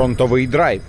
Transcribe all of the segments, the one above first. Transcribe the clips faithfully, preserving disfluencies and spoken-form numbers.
фронтовий драйв.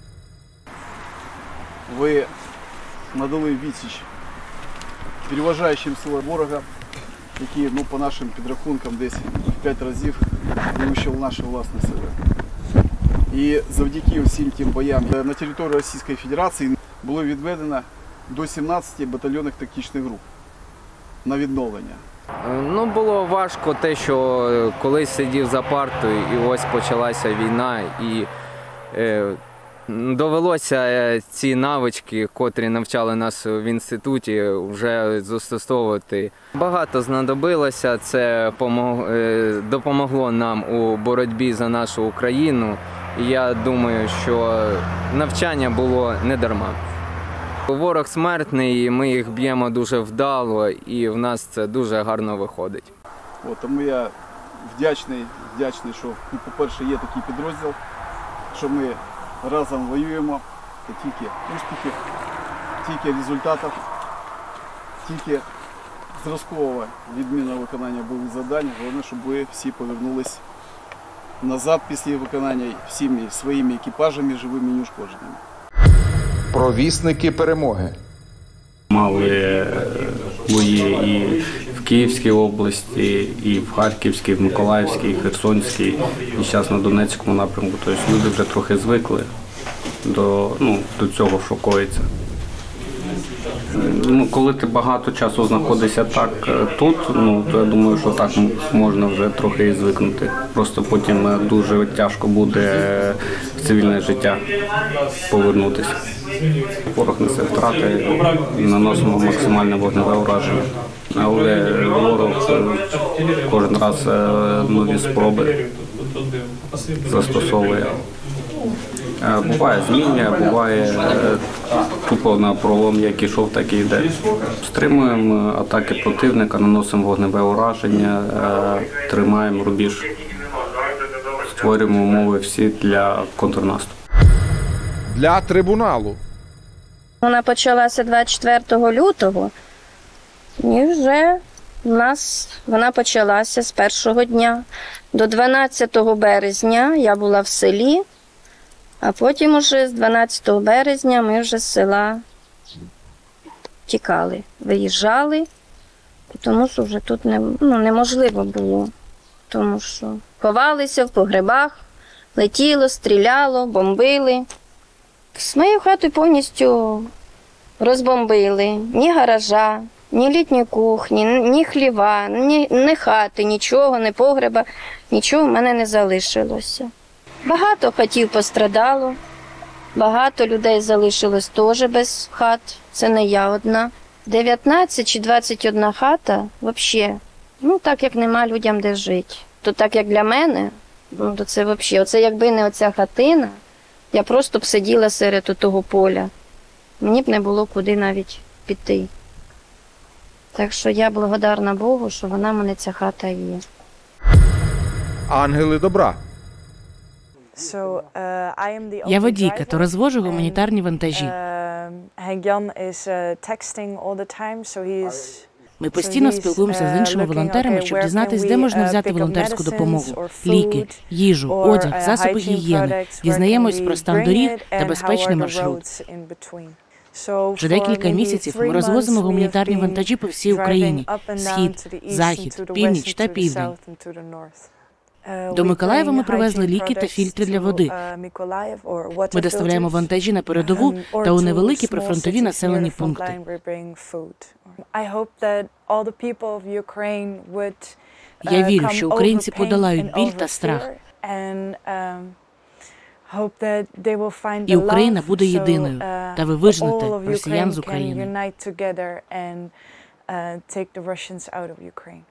Ви надали відсіч переважаючим сили ворога, які, ну, по нашим підрахункам, десь в п'ять разів перевищили наші власні сили. І завдяки всім тим боям на території Російської Федерації було відведено до сімнадцяти батальйонних тактичних груп на відновлення. Ну, було важко те, що колись сидів за партою і ось почалася війна, і е, довелося ці навички, котрі навчали нас в інституті, вже застосовувати. Багато знадобилося, це допомогло нам у боротьбі за нашу Україну. І я думаю, що навчання було не дарма. Ворог смертний, і ми їх б'ємо дуже вдало, і в нас це дуже гарно виходить. От, тому я вдячний, вдячний, що, ну, по-перше, є такий підрозділ, що ми разом воюємо, це тільки успіхів, тільки результатів, тільки зразкового відмінного виконання бойових завдань. Головне, щоб ви всі повернулись назад після виконання всіми своїми екіпажами, живими і неушкодженими. Провісники перемоги. Мали бої і в Київській області, і в Харківській, в Миколаївській, і Херсонській, і зараз на Донецькому напрямку. Тобто люди вже трохи звикли до, ну, до цього, що коїться. Ну, коли ти багато часу знаходишся так тут, ну, то я думаю, що так можна вже трохи і звикнути. Просто потім дуже тяжко буде в цивільне життя повернутися. Ворог несе втрати, наносимо максимальне вогневе ураження. Але ворог кожен раз нові спроби застосовує. Буває зміння, буває тупо на пролом, як ішов, так і йде. Стримуємо атаки противника, наносимо вогневе ураження, тримаємо рубіж, створюємо умови всі для контрнаступу. Для трибуналу. Вона почалася двадцять четвертого лютого, і вже у нас вона почалася з першого дня. До дванадцятого березня я була в селі, а потім уже з дванадцятого березня ми вже з села тікали, виїжджали, тому що вже тут не, ну, неможливо було, тому що ховалися в погребах, летіло, стріляло, бомбили. З моєю хатою повністю розбомбили. Ні гаража, ні літньої кухні, ні хліва, ні, ні хати, нічого, ні погреба, нічого в мене не залишилося. Багато хатів пострадало, багато людей залишилось теж без хат, це не я одна. дев'ятнадцять чи двадцять одна хата, взагалі, ну так як нема людям де жити. То так як для мене, ну то це взагалі, оце якби не оця хатина, я просто б сиділа серед того поля. Мені б не було куди навіть піти. Так що я благодарна Богу, що вона в мене ця хата є. Ангели добра. Я водій, який розвожу гуманітарні вантажі. Ми постійно спілкуємося з іншими волонтерами, щоб дізнатися, де можна взяти волонтерську допомогу, ліки, їжу, одяг, засоби гігієни. Дізнаємось про стан доріг та безпечний маршрут. Вже декілька місяців ми розвозимо гуманітарні вантажі по всій Україні – схід, захід, північ та південь. До Миколаєва ми привезли ліки та фільтри для води. Ми доставляємо вантажі на передову та у невеликі прифронтові населені пункти. Я вірю, що українці подолають біль та страх. І Україна буде єдиною, та ви виженете росіян з України.